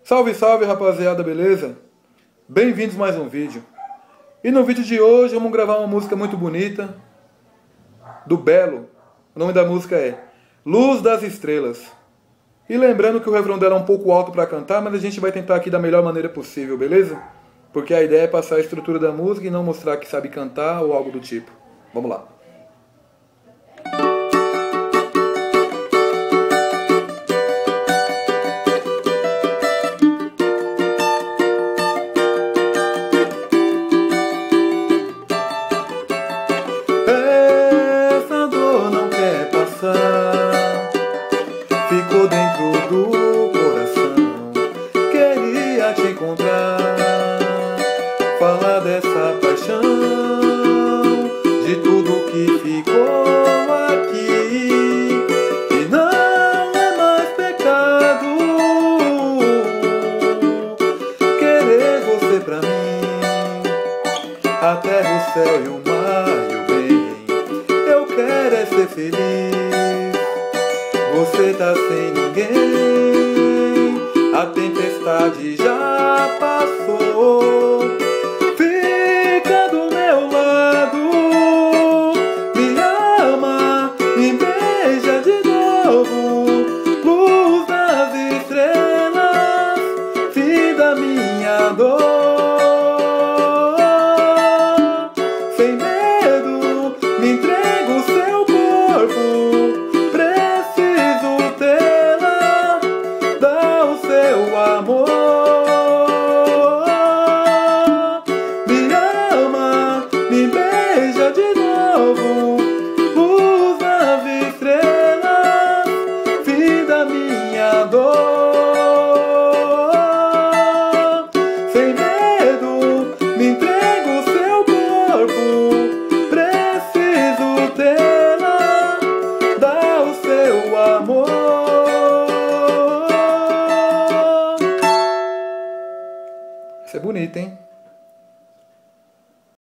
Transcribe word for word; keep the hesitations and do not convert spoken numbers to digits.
Salve, salve, rapaziada, beleza? Bem-vindos a mais um vídeo. E no vídeo de hoje vamos gravar uma música muito bonita do Belo. O nome da música é Luz das Estrelas. E lembrando que o refrão dela é um pouco alto para cantar, mas a gente vai tentar aqui da melhor maneira possível, beleza? Porque a ideia é passar a estrutura da música e não mostrar que sabe cantar ou algo do tipo. Vamos lá. Essa dor não quer passar, ficou dentro do coração. Queria te encontrar, falar dessa paixão, de tudo que ficou aqui, e não é mais pecado querer você pra mim. A terra, o céu e o mar e o bem, eu quero é ser feliz. Você tá sem ninguém, a tempestade já passou. Fica do meu lado, me ama, me beija de novo. Luz das estrelas, fim da minha dor. Sem medo, me entrega o seu corpo, preciso tê-la, dá o seu amor. Me ama, me beija de novo. Luz das estrelas, fim da minha dor. Sem medo, me entrega o seu corpo, preciso tê-la, dá o seu amor. Isso é bonito, hein?